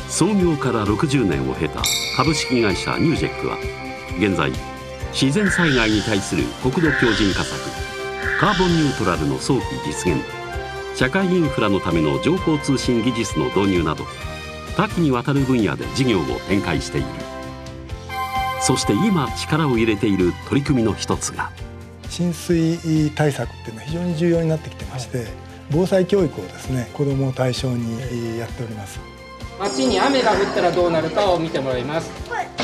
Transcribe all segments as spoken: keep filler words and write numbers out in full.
創業からろくじゅうねんを経た株式会社ニュージェックは現在自然災害に対する国土強靭化策、カーボンニュートラルの早期実現、社会インフラのための情報通信技術の導入など多岐にわたる分野で事業を展開している。そして今力を入れている取り組みの一つが浸水対策っていうのは非常に重要になってきてまして、防災教育をですね子どもを対象にやっております。 町に雨が降ったらどうなるかを見てもらいます。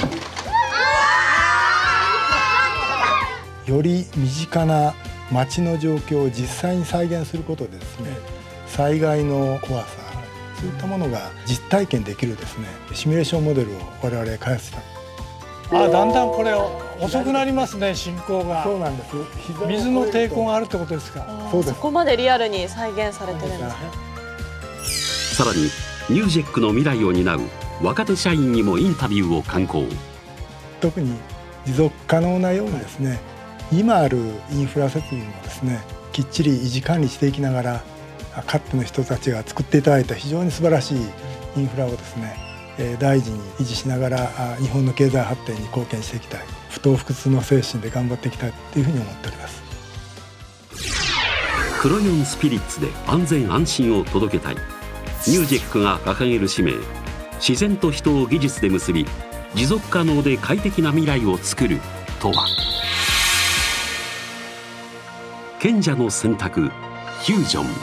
より身近な町の状況を実際に再現することでですね、災害の怖さ、そういったものが実体験できるですねシミュレーションモデルを我々開発した。 あ、だんだんこれ遅くなりますね、進行が。 そうなんです。 水の抵抗があるってことですか。 そうです。 そこまでリアルに再現されてるんですね。 さらにニュージェックの未来を担う若手社員にもインタビューを敢行。 特に持続可能なようにですね、今あるインフラ設備もですねきっちり維持管理していきながら、かつての人たちが作っていただいた非常に素晴らしいインフラをですね大事に維持しながら日本の経済発展に貢献していきたい、不撓不屈の精神で頑張っていきたいというふうに思っております。 クロヨンスピリッツで安全安心を届けたい。ニュージェックが掲げる使命、自然と人を技術で結び持続可能で快適な未来を作るとは。賢者の選択、フュージョン。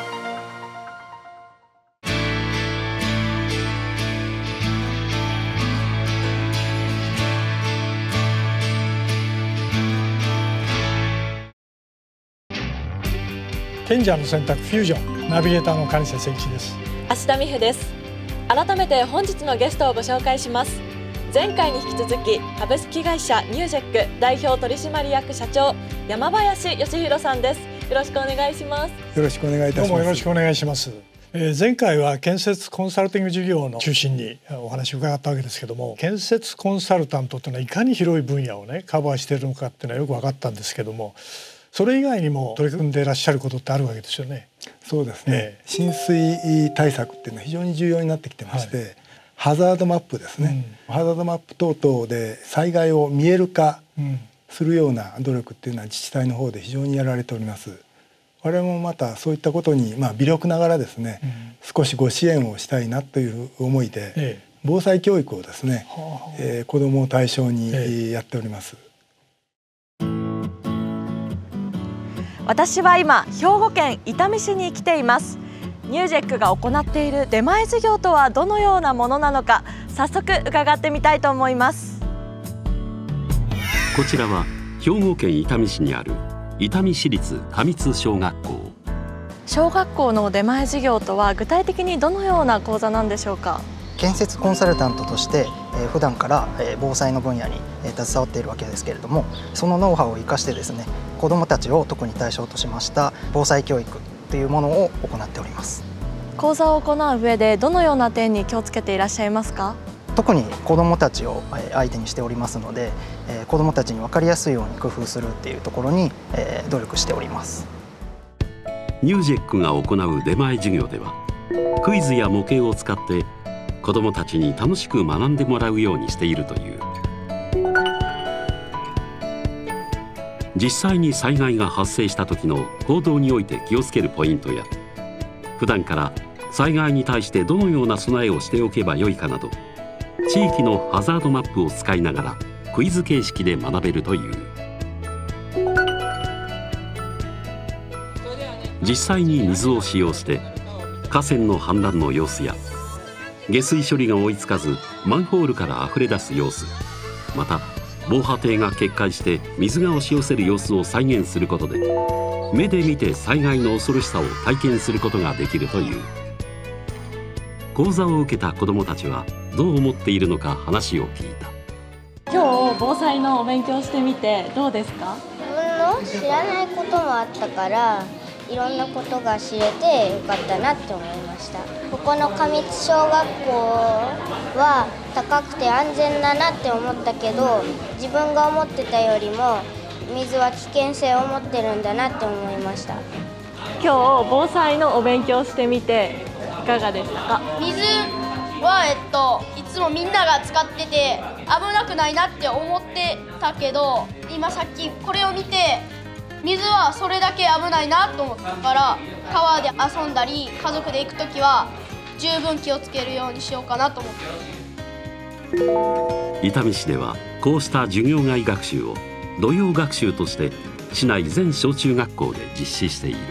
賢者の選択フュージョン、ナビゲーターの金瀬誠一です。 芦田美穂です。改めて本日のゲストをご紹介します。前回に引き続き株式会社ニュージェック代表取締役社長山林義弘さんです。よろしくお願いします。 よろしくお願いいたします。 どうもよろしくお願いします。えー、前回は建設コンサルティング事業の中心にお話を伺ったわけですけども、建設コンサルタントというのはいかに広い分野をねカバーしているのかっていうのはよく分かったんですけども、それ以外にも取り組んでいらっしゃることってあるわけですよね。 そうですね、 えー、 浸水対策っていうのは非常に重要になってきてまして、はい、ハザードマップですね、うん、ハザードマップ等々で災害を見える化するような努力っていうのは自治体の方で非常にやられております。我々もまたそういったことに、まあ、微力ながらですね、うん、少しご支援をしたいなという思いで、ええ、防災教育をですね、はあえー、子どもを対象にやっております。ええ、 私は今兵庫県伊丹市に来ています。ニュージェックが行っている出前事業とはどのようなものなのか、早速伺ってみたいと思います。 こちらは兵庫県伊丹市にある伊丹市立上津小学校。 小学校の出前事業とは具体的にどのような講座なんでしょうか。 建設コンサルタントとして、えー、普段から、えー、防災の分野に、えー、携わっているわけですけれども、そのノウハウを生かしてですね、子どもたちを特に対象としました防災教育というものを行っております。 講座を行う上でどのような点に気をつけていらっしゃいますか。 特に子どもたちを相手にしておりますので、えー、子どもたちに分かりやすいように工夫するっていうところに、えー、努力しております。 ニュージェックが行う出前授業ではクイズや模型を使って子どもたちに楽しく学んでもらうようにしているという。実際に災害が発生した時の行動において気をつけるポイントや、普段から災害に対してどのような備えをしておけばよいかなど、地域のハザードマップを使いながらクイズ形式で学べるという。実際に水を使用して河川の氾濫の様子や下水処理が追いつかずマンホールから溢れ出す様子、また防波堤が決壊して水が押し寄せる様子を再現することで、目で見て災害の恐ろしさを体験することができるという。講座を受けた子どもたちはどう思っているのか話を聞いた。 今日防災のお勉強してみてどうですか。 自分の知らないこともあったから、いろんなことが知れてよかったなって思いました。ここの上津小学校は高くて安全だなって思ったけど、自分が思ってたよりも水は危険性を持ってるんだなって思いました。 今日防災のお勉強してみていかがでしたか。 水は、えっと、 つもみんなが使ってて危なくないなって思ってたけど、今さっきこれを見て水はそれだけ危ないなと思ったから、川で遊んだり家族で行くときは十分気をつけるようにしようかなと思って。 伊丹市ではこうした授業外学習を土曜学習として市内全小中学校で実施している。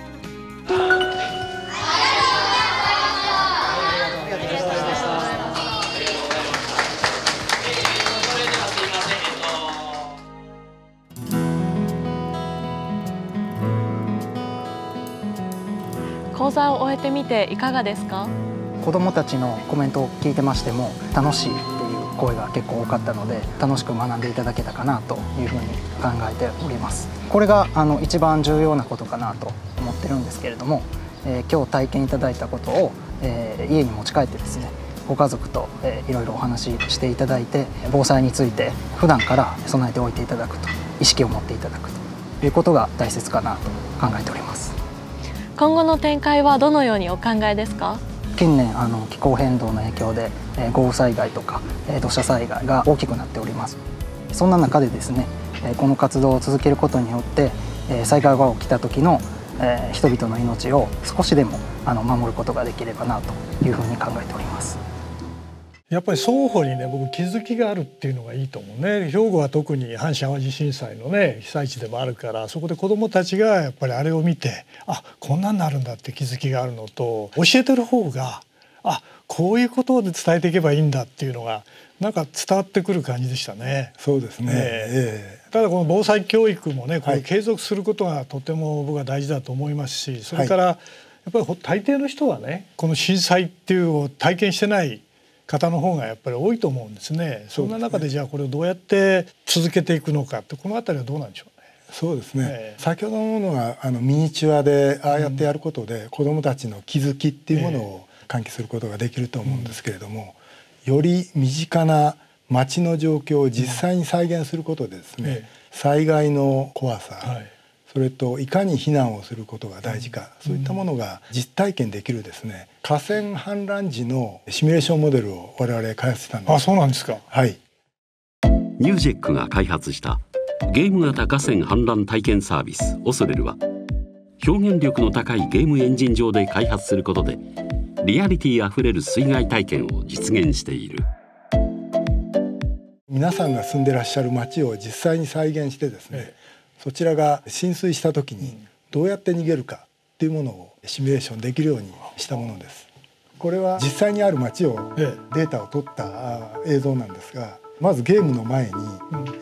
講座を終えてみていかがですか？ 子どもたちのコメントを聞いてましても楽しいっていう声が結構多かったので、楽しく学んでいただけたかなというふうに考えております。これがあの一番重要なことかなと思ってるんですけれども、えー、今日体験いただいたことを、えー、家に持ち帰ってですね、ご家族と、えー、いろいろお話ししていただいて、防災について普段から備えておいていただくと、意識を持っていただくということが大切かなと考えております。 今後の展開はどのようにお考えですか？ 近年あの気候変動の影響で、えー、豪雨災害とか、えー、土砂災害が大きくなっております。そんな中でですね、えー、この活動を続けることによって、えー、災害が起きた時の、えー、人々の命を少しでもあの守ることができればなというふうに考えております。 やっぱり双方にね、僕気づきがあるっていうのがいいと思うね。兵庫は特に阪神・淡路震災のね被災地でもあるから、そこで子どもたちがやっぱりあれを見て、あ、こんなんなるんだって気づきがあるのと、教えてる方があ、こういうことで伝えていけばいいんだっていうのがなんか伝わってくる感じでしたね。 そうですね、えー、ただこの防災教育もね、これ継続することがとても僕は大事だと思いますし、それからやっぱり大抵の人はね、この震災っていうのを体験してない方の方がやっぱり多いと思うんですね。そんな中でじゃあこれをどうやって続けていくのかって、このあたりはどうなんでしょうね。 そうですね、 えー、 先ほどのものがあのミニチュアでああやってやることで、うん、子どもたちの気づきっていうものを喚起することができると思うんですけれども、うん、より身近な街の状況を実際に再現することでですね、うん、災害の怖さ、はい、それといかに避難をすることが大事か、うん、そういったものが実体験できるですね、河川氾濫時のシミュレーションモデルを我々開発したんです。 あ、そうなんですか。 はい。 ニュージェックが開発したゲーム型河川氾濫体験サービスオソレルは、表現力の高いゲームエンジン上で開発することでリアリティあふれる水害体験を実現している。 皆さんが住んでらっしゃる街を実際に再現してですね、ええ、そちらが浸水した時にどうやって逃げるかっていうものをシミュレーションできるようにしたものです。これは実際にある街をデータを取った映像なんですが、まずゲームの前に、うん、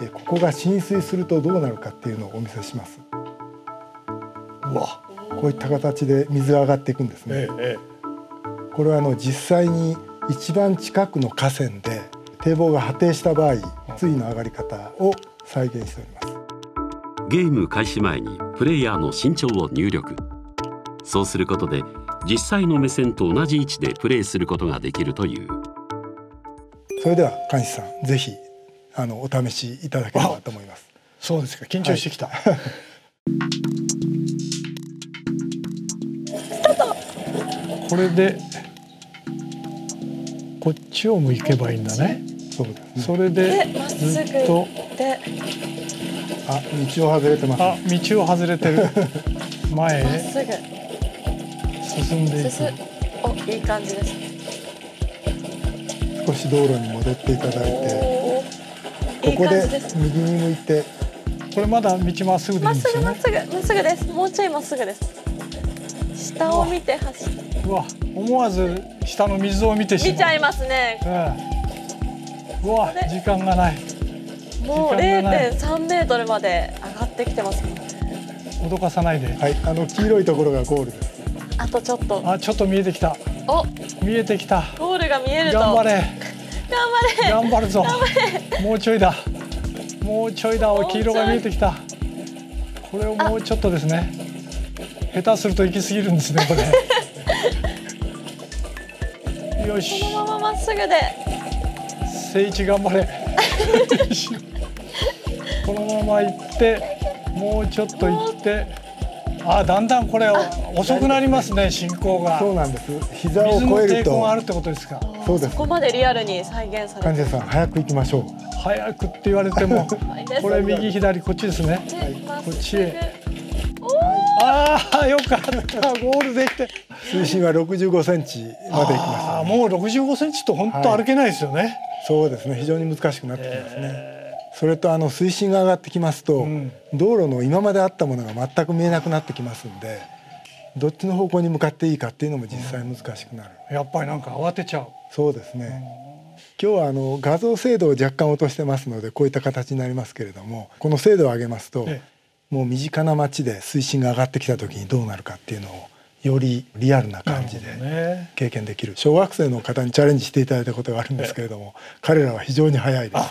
ここが浸水するとどうなるかっていうのをお見せします。 うわ、 こういった形で水が上がっていくんですね。ええ、これはあの実際に一番近くの河川で堤防が破堤した場合、水位の上がり方を再現しております。 ゲーム開始前にプレイヤーの身長を入力。そうすることで実際の目線と同じ位置でプレイすることができるという。 それでは監視さん、ぜひあのお試しいただければと思います。 そうですか、緊張してきた。はい、これでこっちを向けばいいんだね。 そうですね。 それでずっと、 あ、道を外れてます。 あ、道を外れてる。前へまっすぐ進んでいく。 お、いい感じです。 少し道路に戻っていただいて、ここで右に向いて。 これまだ道まっすぐでいいんですよね。 まっすぐまっすぐまっすぐです。もうちょいまっすぐです。下を見て走って。 うわ、思わず下の水を見てしまう。 見ちゃいますね。 うん、うわ、時間がない。 もう れいてんさんメートルまで上がってきてますもんね。 脅かさないで。 はい、あの黄色いところがゴールです。 あとちょっと。 あ、ちょっと見えてきた。 お、 見えてきた。 ゴールが見えると。 頑張れ。 頑張れ。 頑張るぞ。 頑張れ。 もうちょいだ。もうちょいだ。お、黄色が見えてきた。これをもうちょっとですね。下手すると行き過ぎるんですね、これ。よし。 このまままっすぐで。 聖一頑張れ。このまま行って、もうちょっと行って。 あ、だんだんこれ遅くなりますね、進行が。 そうなんです。膝を超えると。水の抵抗があるってことですか。 そうです。 そこまでリアルに再現されて。 患者さん早く行きましょう。 早くって言われてもこれ右左こっちですね。 はい、 こっちへ。ああ、よかった、ゴールできて。 水深はろくじゅうごセンチまで行きました、ね。 ああ、もうろくじゅうごセンチと本当歩けないですよね。はい、 そうですね。非常に難しくなってきますね。えーそれとあの水深が上がってきますと、うん、道路の今まであったものが全く見えなくなってきますんで、どっちの方向に向かっていいかっていうのも実際難しくなる。 やっぱりなんか慌てちゃう。 そうですね。今日はあの画像精度を若干落としてますのでこういった形になりますけれども、この精度を上げますと、ええ、もう身近な街で水深が上がってきた時にどうなるかっていうのをよりリアルな感じで経験できる。小学生の方にチャレンジしていただいたことがあるんですけれども、彼らは非常に早いです。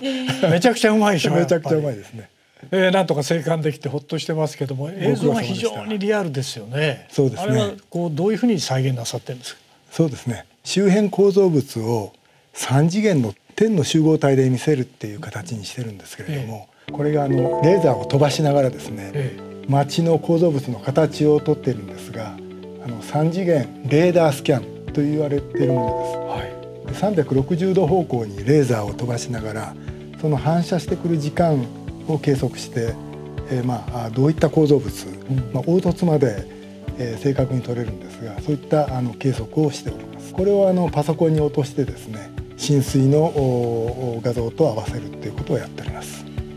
めちゃくちゃうまいでしょ。 めちゃくちゃうまいですね。 えー、なんとか生還できてほっとしてますけども、映像が非常にリアルですよね。 そうですね。 あれはこうどういうふうに再現なさってるんですか。 そうですね。周辺構造物を三次元の点の集合体で見せるっていう形にしてるんですけれども、えー、これがあのレーザーを飛ばしながらですね、えー、街の構造物の形をとっているんですが、あのさん次元レーダースキャンと言われているものです。はい、さんびゃくろくじゅうど方向にレーザーを飛ばしながらその反射してくる時間を計測して、えー、まあどういった構造物、うんまあ、凹凸まで、えー、正確に取れるんですが、そういったあの計測をしております。これをあのパソコンに落としてですね、浸水の画像と合わせるということをやっております。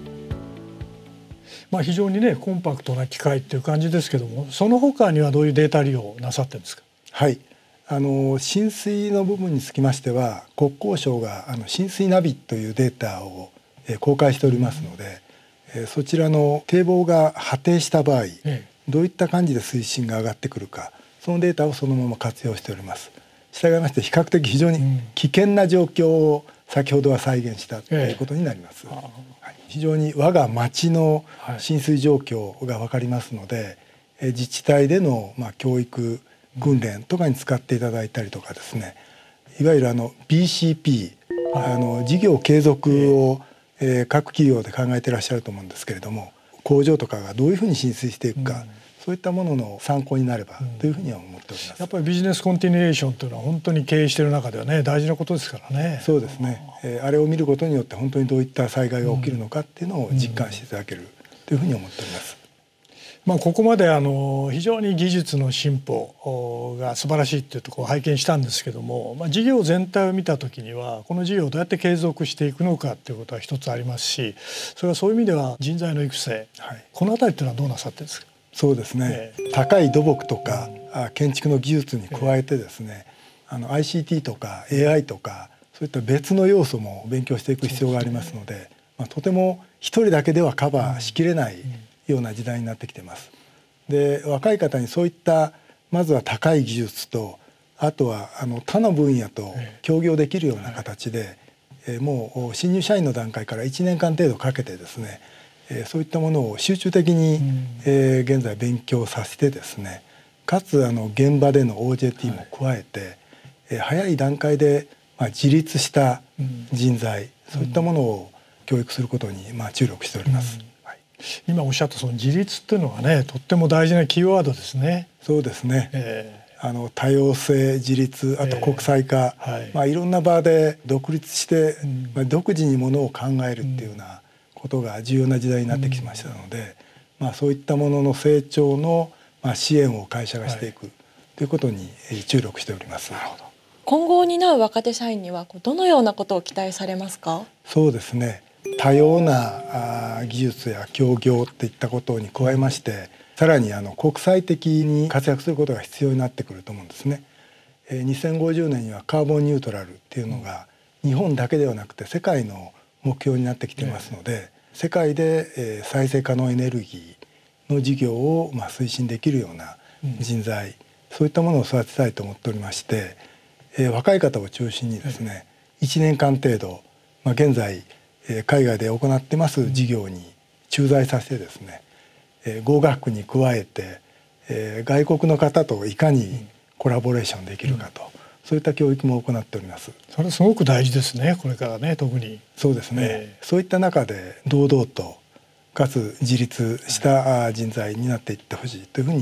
まあ非常にねコンパクトな機械っていう感じですけども、その他にはどういうデータ利用なさってるんですか。 はい、あの浸水の部分につきましては国交省があの浸水ナビというデータを、えー、公開しておりますので、えー、そちらの堤防が破堤した場合、ええ、どういった感じで水深が上がってくるか、そのデータをそのまま活用しております。したがいまして比較的非常に危険な状況を先ほどは再現したということになります。ええ、はい、非常に我が町の浸水状況が分かりますので、はい、自治体でのまあ教育訓練とかに使っていただいたりとかですね、いわゆるあの ビーシーピー、はい、あの事業継続を、えー、各企業で考えていらっしゃると思うんですけれども、工場とかがどういうふうに浸水していくか、うん、そういったものの参考になればというふうには思っております。 やっぱりビジネスコンティニュエーションというのは本当に経営している中ではね大事なことですからね。 そうですね、えー、あれを見ることによって本当にどういった災害が起きるのかっていうのを実感していただけるというふうに思っております。 まあ、ここまであの非常に技術の進歩が素晴らしいというところを拝見したんですけども、まあ、事業全体を見た時にはこの事業をどうやって継続していくのかということは一つありますし、それはそういう意味では人材の育成、はい、このあたりというのはどうなさってるんですか。 そうですね、えー、高い土木とか、うん、建築の技術に加えてですね、えー、あの アイシーティー とか エーアイ とかそういった別の要素も勉強していく必要がありますので、まあ、とても一人だけではカバーしきれない、うんような時代になってきています。で、若い方にそういったまずは高い技術と、あとはあの他の分野と協業できるような形で、えー、もう新入社員の段階からいちねんかん程度かけてですね、えー、そういったものを集中的に、えー、現在勉強させてですね、かつあの現場での オージェーティー も加えて、えー、早い段階で、まあ、自立した人材、そういったものを教育することに、まあ、注力しております。 今おっしゃったその自立っていうのはね、とっても大事なキーワードですね。 そうですね、えー、あの多様性、自立、あと国際化、えーはいまあ、いろんな場で独立して、うんまあ、独自にものを考えるっていうようなことが重要な時代になってきましたので、うんまあ、そういったものの成長の、まあ、支援を会社がしていく、はい、ということに注力しております。なるほど。 今後を担う若手社員にはどのようなことを期待されますか。 そうですね、多様な技術や協業っていったことに加えまして、さらにあの国際的に活躍することが必要になってくると思うんですね。にせんごじゅうねんにはカーボンニュートラルっていうのが日本だけではなくて世界の目標になってきていますので、世界で再生可能エネルギーの事業をまあ推進できるような人材、そういったものを育てたいと思っておりまして、若い方を中心にですね、いちねんかん程度、まあ、現在海外で行ってます事業に駐在させてですね、語学に加えて外国の方といかにコラボレーションできるかと、うん、そういった教育も行っております。 それすごく大事ですね、これからね、特に。 そうですね、えー、そういった中で堂々とかつ自立した人材になっていってほしいというふうに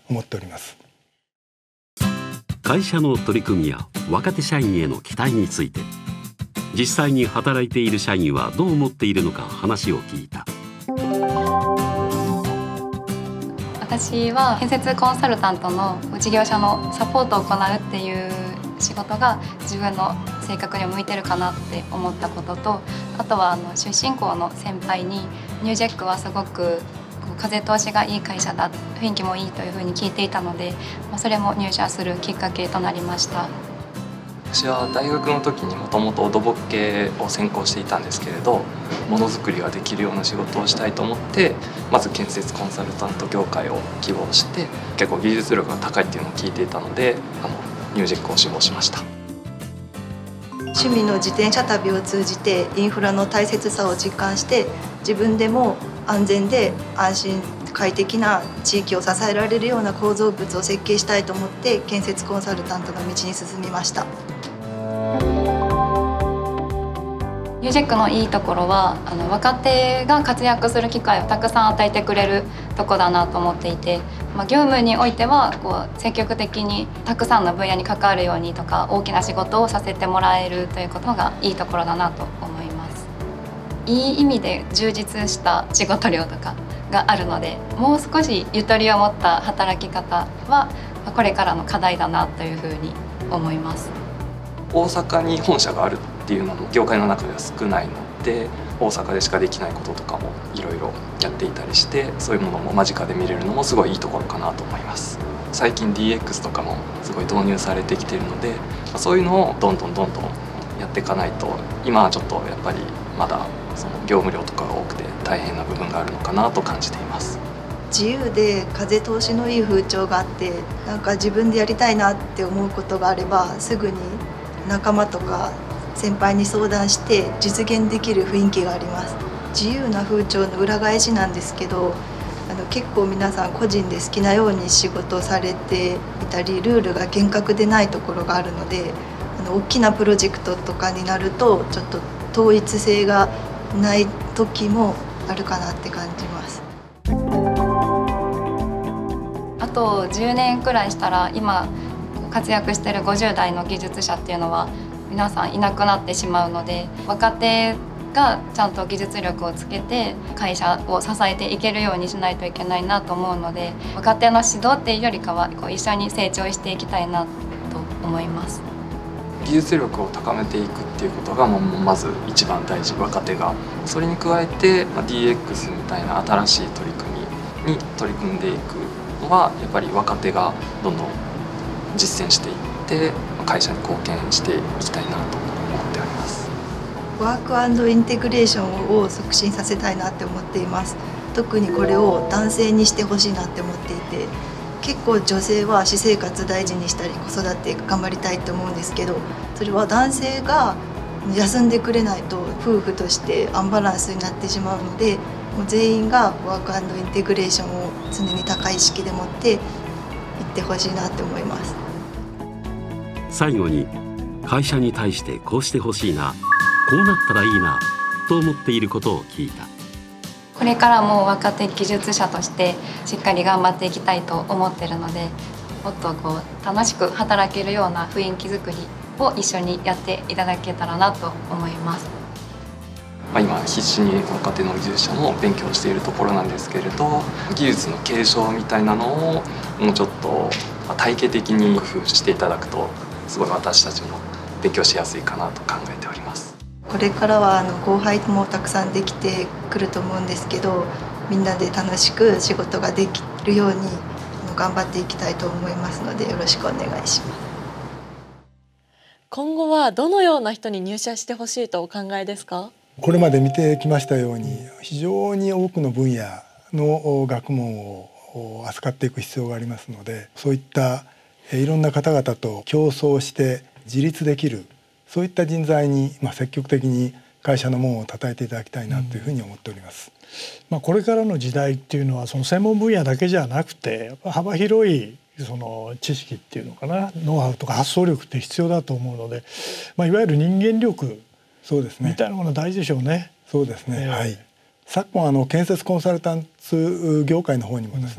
思っております。 会社の取り組みや若手社員への期待について、実際に働いている社員はどう思っているのか話を聞いた。 私は建設コンサルタントの事業者のサポートを行うっていう仕事が自分の性格に向いてるかなって思ったことと、あとはあの出身校の先輩にニュージェックはすごく風通しがいい会社だ、雰囲気もいいというふうに聞いていたので、それも入社するきっかけとなりました。 私は大学の時にもともと土木系を専攻していたんですけれど、ものづくりができるような仕事をしたいと思って、まず建設コンサルタント業界を希望して、結構技術力が高いっていうのを聞いていたので、あのニュージェックを志望しました。 趣味の自転車旅を通じてインフラの大切さを実感して、自分でも安全で安心快適な地域を支えられるような構造物を設計したいと思って建設コンサルタントの道に進みました。 ニュージェックのいいところはあの若手が活躍する機会をたくさん与えてくれるとこだなと思っていて、まあ、業務においてはこう積極的にたくさんの分野に関わるようにとか、大きな仕事をさせてもらえるということがいいところだなと思います。いい意味で充実した仕事量とかがあるので、もう少しゆとりを持った働き方はこれからの課題だなというふうに思います。 大阪に本社があるっていうのも業界の中では少ないので、大阪でしかできないこととかもいろいろやっていたりして、そういうものも間近で見れるのもすごいいいところかなと思います。最近 ディーエックス とかもすごい導入されてきているので、そういうのをどんどんどんどんやっていかないと、今はちょっとやっぱりまだその業務量とかが多くて大変な部分があるのかなと感じています。 自由で風通しのいい風潮があって、なんか自分でやりたいなって思うことがあれば、すぐに仲間とか先輩に相談して実現できる雰囲気があります。自由な風潮の裏返しなんですけど、あの結構皆さん個人で好きなように仕事をされていたり、ルールが厳格でないところがあるので、あの大きなプロジェクトとかになるとちょっと統一性がない時もあるかなって感じます。 あとじゅうねんくらいしたら、今活躍しているごじゅう代の技術者っていうのは皆さんいなくなってしまうので、若手がちゃんと技術力をつけて会社を支えていけるようにしないといけないなと思うので、若手の指導っていうよりかはこう一緒に成長していきたいなと思います。 技術力を高めていくっていうことがもうまず一番大事、若手が。それに加えて ディーエックス みたいな新しい取り組みに取り組んでいくのは、やっぱり若手がどんどん実践していって会社に貢献していきたいなと思っております。 ワーク&インテグレーションを促進させたいなって思っています。特にこれを男性にしてほしいなって思っていて、結構女性は私生活大事にしたり子育て頑張りたいと思うんですけど、それは男性が休んでくれないと夫婦としてアンバランスになってしまうので、もう全員がワーク&インテグレーションを常に高い意識で持っていってほしいなって思います。 最後に会社に対してこうしてほしいな、こうなったらいいなと思っていることを聞いた。 これからも若手技術者としてしっかり頑張っていきたいと思っているので、もっとこう楽しく働けるような雰囲気づくりを一緒にやっていただけたらなと思います。 まあ今必死に若手の技術者も勉強しているところなんですけれど、技術の継承みたいなのをもうちょっと体系的に工夫していただくと、すごい私たちも勉強しやすいかなと考えております。 これからはあの後輩もたくさんできてくると思うんですけど、みんなで楽しく仕事ができるように頑張っていきたいと思いますので、よろしくお願いします。 今後はどのような人に入社してほしいとお考えですか？ これまで見てきましたように、非常に多くの分野の学問を扱っていく必要がありますので、そういったいろんな方々と競争して自立できる、そういった人材に、まあ、積極的に会社の門を叩いていただきたいなというふうに思っております。うん、 まあ、これからの時代っていうのはその専門分野だけじゃなくて、やっぱ幅広いその知識っていうのかな、ノウハウとか発想力って必要だと思うので、まあ、いわゆる人間力みたいなものは大事でしょうね。 そうですね、えー、はい。昨今あの建設コンサルタンツ業界の方にもですね、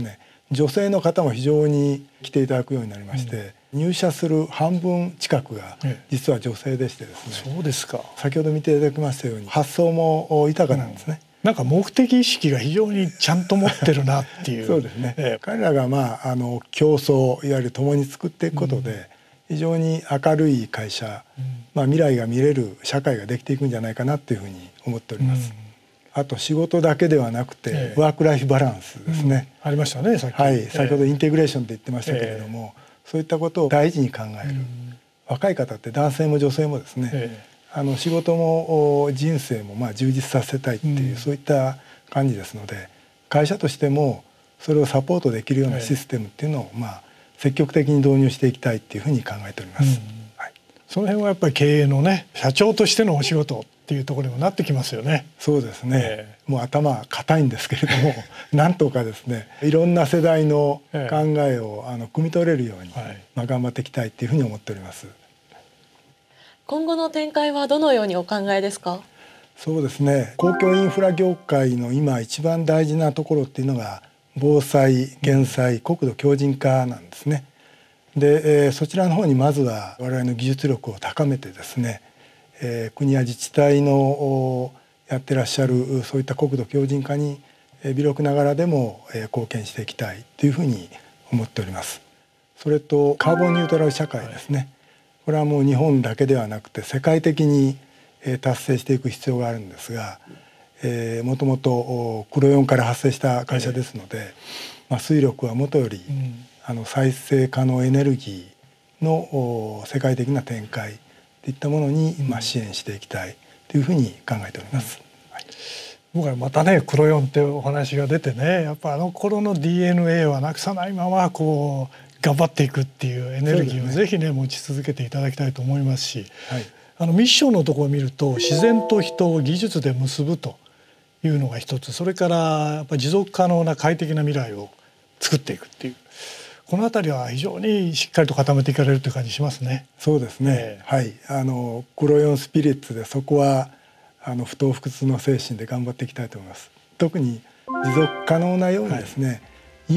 女性の方も非常に来ていただくようになりまして、うん、入社する半分近くが実は女性でしてですね、 そうですか。 先ほど見ていただきましたように発想も豊かなんですね、 うん、なんか目的意識が非常にちゃんと持ってるなっていうそうですね、ええ、彼らが、まあ、あの競争いわゆる共に作っていくことで、うん、非常に明るい会社、うん、まあ、未来が見れる社会ができていくんじゃないかなというふうに思っております、うん、あと仕事だけではなくて、ええ、ワークライフバランスですね、 うん、ありましたねさっき、 はい、先ほどインテグレーションって言ってましたけれども、ええ、そういったことを大事に考える、うん、若い方って男性も女性もですね、ええ、あの仕事も人生もまあ充実させたいっていう、うん、そういった感じですので、会社としてもそれをサポートできるようなシステムっていうのを、まあ、積極的に導入していきたいっていうふうに考えております、うん、はい、 その辺はやっぱり経営のね、社長としてのお仕事っていうところにもなってきますよね。 そうですね、えー、もう頭固いんですけれどもなんとかですね、いろんな世代の考えを、えー、あの汲み取れるように、はい、まあ、頑張っていきたいっていうふうに思っております。 今後の展開はどのようにお考えですか？ そうですね、公共インフラ業界の今一番大事なところっていうのが防災・減災・国土強靭化なんですね。で、えー、そちらの方にまずは我々の技術力を高めてですね、えー、国や自治体のやってらっしゃるそういった国土強靭化に微力ながらでも貢献していきたいというふうに思っております。それとカーボンニュートラル社会ですね、これはもう日本だけではなくて世界的に達成していく必要があるんですが、えー、もともとクロヨンから発生した会社ですので、まあ、水力はもとより、うん、あの再生可能エネルギーの世界的な展開といったものに、まあ、支援していきたいというふうに考えております、うん、はい、 僕はまたねクロヨンってお話が出てね、やっぱあの頃の ディーエヌエー はなくさないままこう頑張っていくっていうエネルギーをぜひね持ち続けていただきたいと思いますし、はい、あのミッションのところを見ると自然と人を技術で結ぶというのが一つ、それからやっぱり持続可能な快適な未来を作っていくっていう、このあたりは非常にしっかりと固めていかれるという感じしますね。 そうですね、えー、はい、あのクロヨンスピリッツでそこはあの不撓不屈の精神で頑張っていきたいと思います。特に持続可能なようにですね、はい、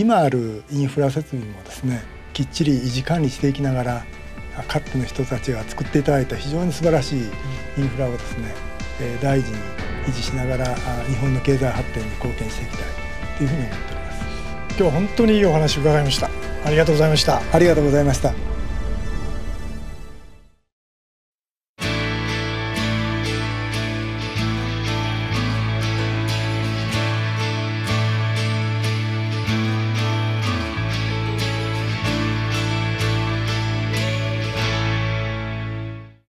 今あるインフラ設備もですねきっちり維持管理していきながら、かつての人たちが作っていただいた非常に素晴らしいインフラをですね、えー、大事に維持しながら日本の経済発展に貢献していきたいというふうに思っております。 今日は本当にいいお話を伺いました。ありがとうございました。 ありがとうございました。